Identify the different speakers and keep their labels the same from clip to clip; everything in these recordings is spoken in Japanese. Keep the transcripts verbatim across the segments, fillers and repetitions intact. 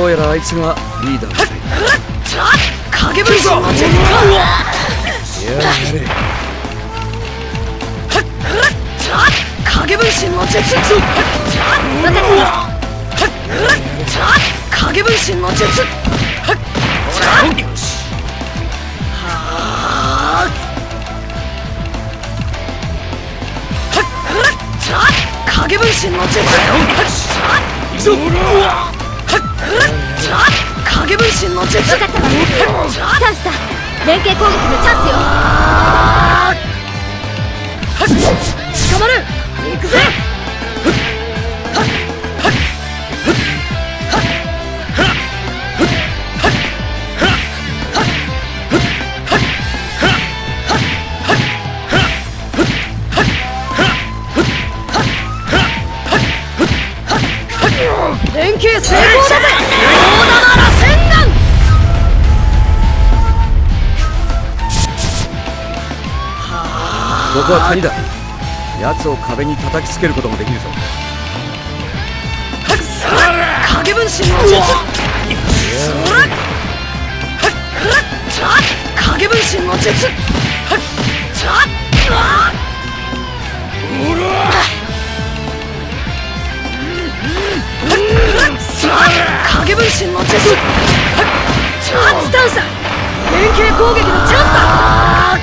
Speaker 1: どうやらあいつがリーダーだ。
Speaker 2: 影分身の術か。
Speaker 1: やれ。
Speaker 2: 影分身の術。分かった。影分身の術。影分身の術。影分身の術。分かったわ。チャンスだ。連携攻撃のチャンスよ。捕まる。行くぜ。連携成功だぜ。大玉螺旋弾。
Speaker 1: ここは谷だ。奴を壁に叩きつけることもできるぞ。
Speaker 2: 影分身の術。影分身の術。影分身の術。スタンサー。連携攻撃のチャンスだ。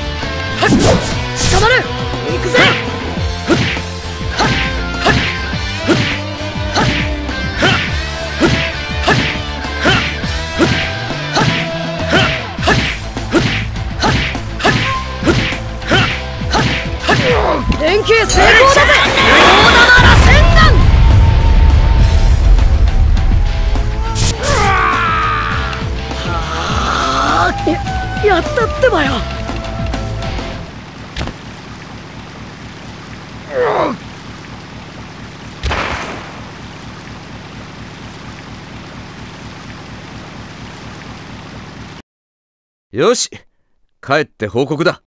Speaker 2: 捕まる。行くぜ。連携成功だぜ。大玉螺旋弾。や, やったってばよ。
Speaker 1: よし、帰って報告だ。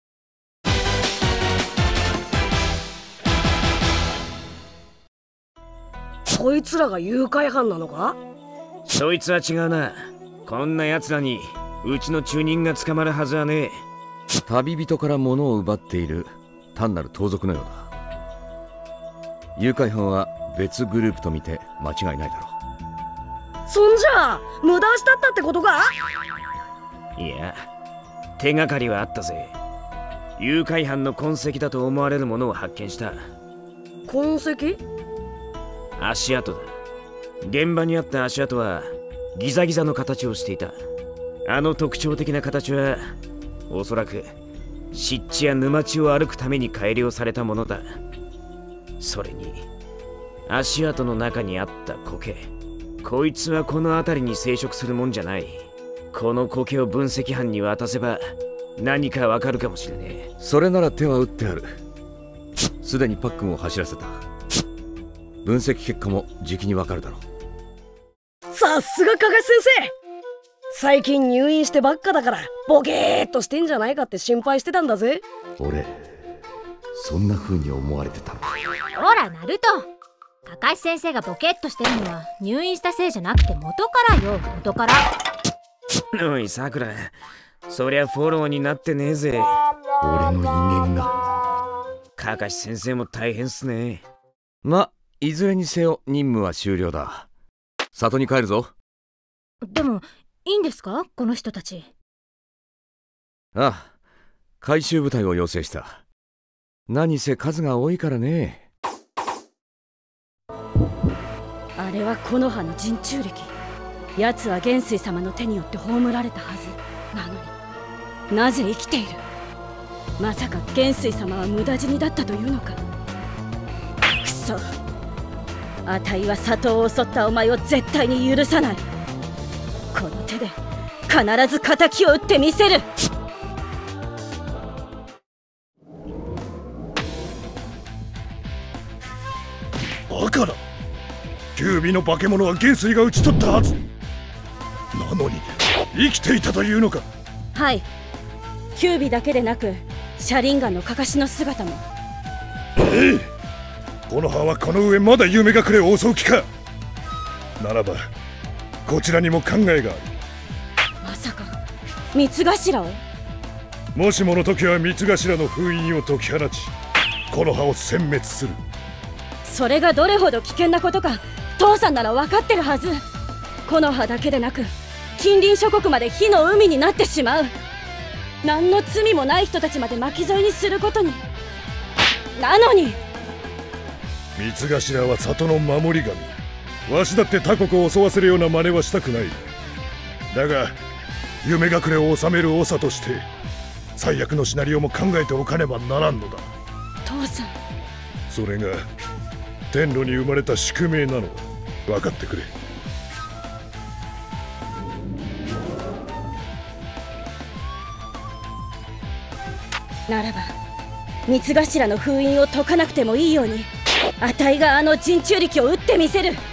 Speaker 2: こいつらが誘拐犯なのか？
Speaker 3: そいつは違うな。こんな奴らにうちの中人が捕まるはずはねえ。
Speaker 1: 旅人から物を奪っている単なる盗賊のようだ。誘拐犯は別グループと見て間違いないだろ
Speaker 2: う。そんじゃあ無駄したったってことか？
Speaker 3: いや、手がかりはあったぜ。誘拐犯の痕跡だと思われるものを発見した。
Speaker 2: 痕跡？
Speaker 3: 足跡だ。現場にあった足跡はギザギザの形をしていた。あの特徴的な形はおそらく湿地や沼地を歩くために改良されたものだ。それに足跡の中にあった苔、こいつはこの辺りに生息するもんじゃない。この苔を分析班に渡せば何かわかるかもしれねえ。
Speaker 1: それなら手は打ってある。すでにパックンを走らせた。分析結果もじきにわかるだろう。
Speaker 2: さすが加賀先生。最近入院してばっかだからボケーっとしてんじゃないかって心配してたんだぜ。
Speaker 1: 俺そんな風に思われてたの？
Speaker 4: ほらナルト、カカシ先生がボケっとしてるのは入院したせいじゃなくて元からよ。元から。
Speaker 3: おいさくら、そりゃフォローになってねえぜ。
Speaker 1: 俺の威厳が。
Speaker 3: カカシ先生も大変っすね。
Speaker 1: ま、いずれにせよ任務は終了だ。里に帰るぞ。
Speaker 4: でもいいんですか、この人たち？
Speaker 1: ああ、回収部隊を要請した。何せ数が多いからね。
Speaker 2: あれは木の葉の人中力。奴は元帥様の手によって葬られたはずなのに、なぜ生きている？まさか元帥様は無駄死にだったというのか。くそ、あたいは里を襲ったお前を絶対に許さない。この手で必ず仇を討ってみせる。
Speaker 5: バカだ。九尾の化け物は元帥が討ち取ったはずなのに生きていたというのか？
Speaker 2: はい、九尾だけでなく車輪ガンのかかしの姿も。
Speaker 5: ええ、この葉はこの上まだ夢隠れを襲う気か。ならばこちらにも考えがある。
Speaker 2: まさか三頭を？
Speaker 5: もしもの時は三頭の封印を解き放ち、この葉を殲滅する。
Speaker 2: それがどれほど危険なことか父さんなら分かってるはず。木の葉だけでなく近隣諸国まで火の海になってしまう。何の罪もない人たちまで巻き添えにすることに。なのに
Speaker 5: 三頭は里の守り神。わしだって他国を襲わせるような真似はしたくない。だが夢隠れを収める長として最悪のシナリオも考えておかねばならんのだ。
Speaker 2: 父さん、
Speaker 5: それが天路に生まれた宿命なの。分かってくれ。
Speaker 2: ならば三頭の封印を解かなくてもいいように、あたいがあの人中力を撃ってみせる。